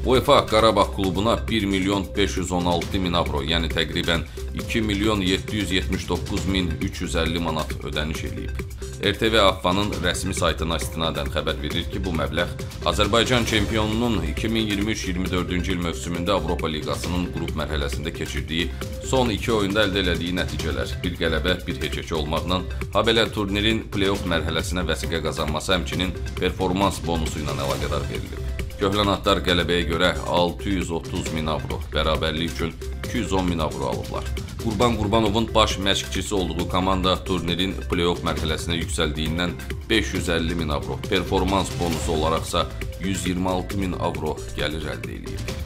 UEFA Qarabağ klubuna 1 milyon 516 min avro, yəni təqribən 2 milyon 779 min 350 manat ödəniş edib. RTV AFFA-nın rəsmi saytına istinadən xəbər verir ki, bu məbləğ Azərbaycan çempionunun 2023-24-cü il mövsümündə Avropa Liqasının qrup mərhələsində keçirdiyi son 2 oyunda əldə elədiyi nəticələr, bir qələbə, bir heçəki olmaqla, habelə turnirin play-off mərhələsinə vəsiqə qazanması, həmçinin performans bonusu ilə əlaqədar verilib. Köhlənatlar qələbəyə görə 630 min avro, bərabərlik üçün 210 min avro alıblar. Qurban Qurbanovun baş məşqçisi olduğu komanda turnirin play-off mərhələsinə yüksəldiyindən 550 min avro, performans bonusu olaraqsa 126 min avro gəlir əldə edib.